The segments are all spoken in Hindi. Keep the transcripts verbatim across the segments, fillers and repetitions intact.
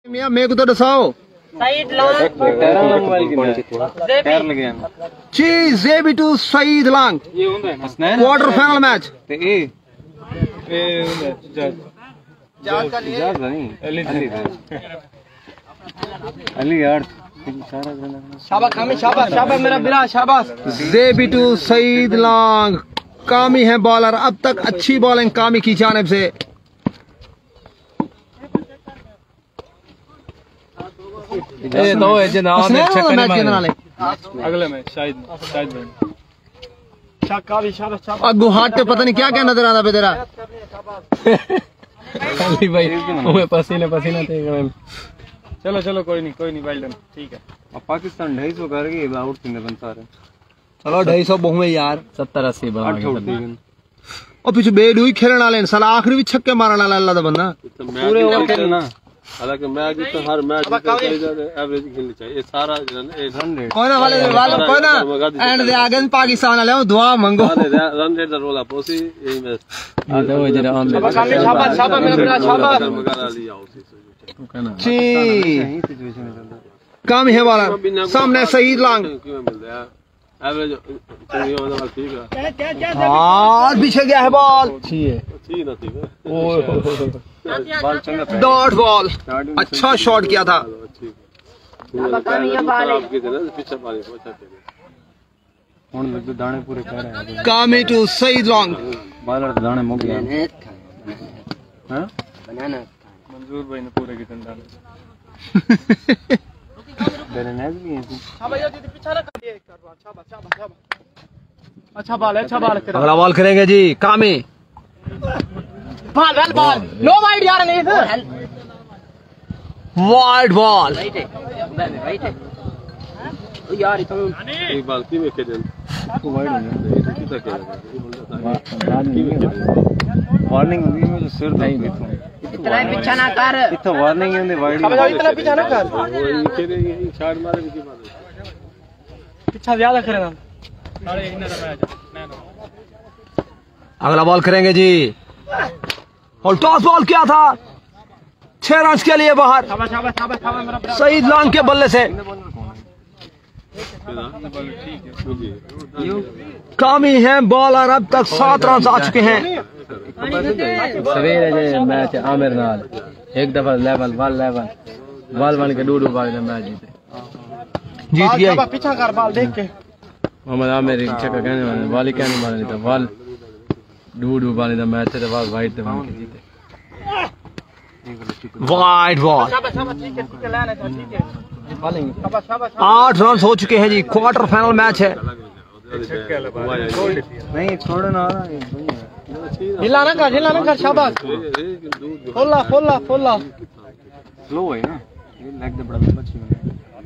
मियां मेरे को तो दसाओ सईद लॉन्ग जी जेबी टू सईद लॉन्ग क्वार्टर फाइनल मैच शाबाश शाबाश शाबाश मेरा बिरा शाबाश। जेबी टू सईद लॉन्ग कामी है बॉलर, अब तक अच्छी बॉलिंग कामी की जानिब से। ये दो है जनाब अगले में शायद शायद शाका भी शाबाश शाबाश। अगू हाथ पे पता नहीं क्या क्या नजर आता पे तेरा। अली भाई ओए पसीने पसीना थे। चलो चलो कोई नहीं कोई नहीं वेल डन ठीक है। अब पाकिस्तान ढाई सौ कर गई आउट कितने बन सारे। चलो ढाई सौ बहु में यार सत्तर अस्सी बना और पीछे बेड हुई खेलने वाले साला आखिरी भी छक्के मारने वाला अल्लाह दा बंदा पूरे ओवर खेलना। हालांकि मैच तो हर मैच एवरेज खेलनी चाहिए सारा हंड्रेड कोई ना वाले वाले कोई ना एंड दे आगे पाकिस्तान वाले दुआ मांगो रन रेट दा रोला पोसी यही मैच दो जरा ऑन शाबाश शाबाश शाबाश मेरा बिरा शाबाश। जी काम है वाला सामने सईद लॉन्ग एवरेज ठीक है और पीछे गया है बॉल अच्छी है ठीक ना ठीक है बॉल चंगा डॉट बॉल अच्छा शॉट किया था। हुन लग दाने पूरे कर रहे हैं कामी टू सईद लॉन्ग बॉलर दाने मुक गए हां बनाना मंजूर भाई ने पूरे के दाने बैलेंस भी है। शाबाश ये पीछे रख दिए एक बार शाबाश शाबाश शाबाश। अच्छा बॉल अच्छा बॉल कर अगला बॉल करेंगे जी कामी ball well ball no wide यार नहीं सर वाइड बॉल राइट है राइट है ओ यार ये एक बाल की में खेल को वाइड हो गया कितना खेल वार्निंग हुई है जो सिर नहीं इतना पीछे ना कर इतना वार्निंग है वाइड इतना पीछे ना कर शॉट मारे की बात पीछे ज्यादा करे ना। अगला बॉल करेंगे जी और टॉस बॉल क्या था छह रन के लिए बाहर शाबाश शाबाश शाबाश शाबाश मेरा बिरा सईद लॉन्ग के बल्ले से कामी है बॉलर, अब तक सात रन आ चुके हैं। सवेरे मैच आमिर नाल एक दफा लेवल वन लेवल बॉल बन के डूडू बाल मैच जीते जीत गया। पीछा कर बॉल देख के मोहम्मद आमिर एक चक्कर कहने वाले बॉल ही कहने वाले था बॉल डूडू बाल का मैच था बॉल वाइट थे बन के जीते वाइड बॉल शाबाश शाबाश ठीक है ठीक है लाने तो ठीक है शाबाश शाबाश आठ रन हो चुके हैं जी। क्वार्टर फाइनल मैच है। नहीं छोड़ना हिला ना कर हिला ना कर शाबाश खोला खोला खोला स्लो है ना ये लेग दे बड़ा अच्छी है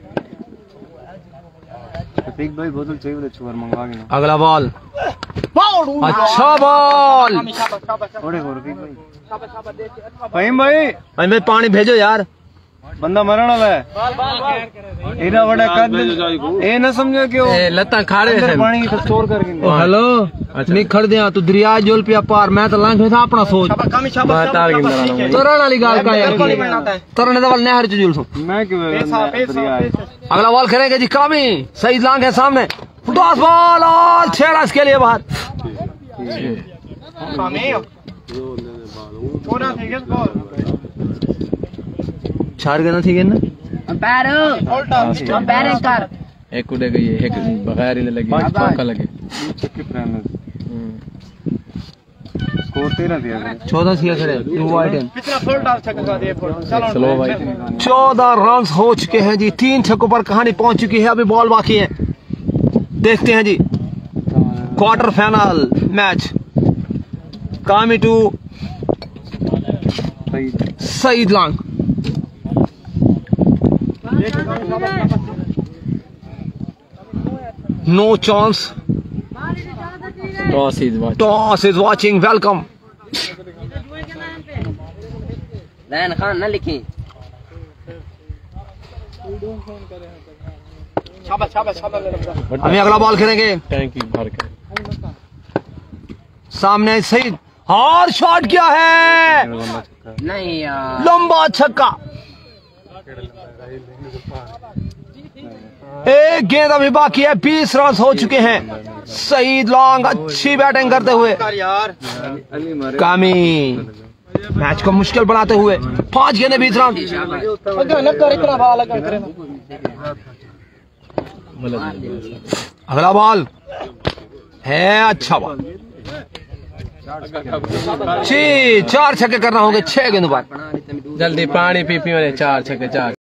एक भाई बोतल चाहिए तो चुवर मंगवा के ना। अगला बॉल अच्छा बॉल थोड़े और भाई भाई भाई भाई पानी भेजो यार बंदा मरण वाला है इना बड़ा कद ए ना समझो क्यों लत्ता खाड़े पानी को स्टोर करके हेलो नहीं खड़ दिया तू दरिया जोल पिया पार मैं तो लांघ था अपना सोच तरन वाली गाल का यार तरन दे वाल नहर च जुल सो मैं क्यों अगला बॉल करेंगे जी कामी सईद लॉन्ग है सामने दस बॉल और छह रन के लिए बाहर। चार गना थी ना पैर पैर कर एक उड़े गई एक बगैर ही लगी चौका लगे स्कोर तेरह दिया चौदह थी खड़े टू वाइड कितना फुल डाल छक्का दिए चलो स्लो भाई चौदह रन हो चुके हैं जी। तीन छक्कों पर कहानी पहुंच चुकी है, अभी बॉल बाकी है। देखते हैं जी क्वार्टर फाइनल मैच कामी टू सईद लॉन्ग। No chance toss is watching toss is watching welcome. लैन खान ना लिखी शाबाश शाबाश शाबाश अभी अगला बॉल करेंगे टैंकी भर के सामने सही हार शॉट किया है नहीं यार लंबा छक्का एक गेंद अभी बाकी है, बीस रन हो चुके हैं। सईद लॉन्ग अच्छी बैटिंग करते हुए, कामी मैच को मुश्किल बनाते हुए, पांच गेंदें बीस रन। अगला बॉल है, अच्छा बॉल, छी चार छक्के करना होंगे छह गेंदों पर। जल्दी पानी पी पी मेरे, चार छक्के चार